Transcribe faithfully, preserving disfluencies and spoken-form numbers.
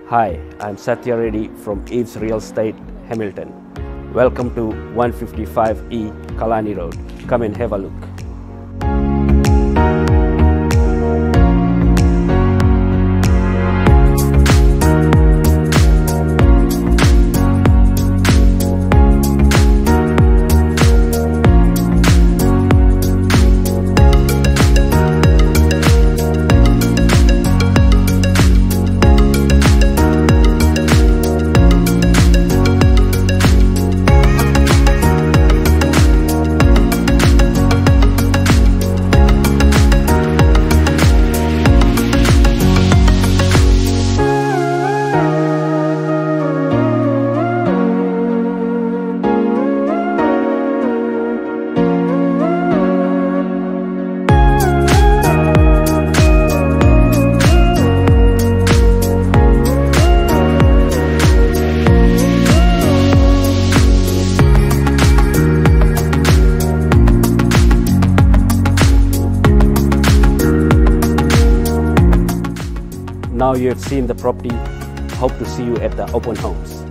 Hi, I'm Satya from Eves Real Estate, Hamilton. Welcome to one fifty-five E Killarney Road. Come and have a look. Now you have seen the property. Hope to see you at the open homes.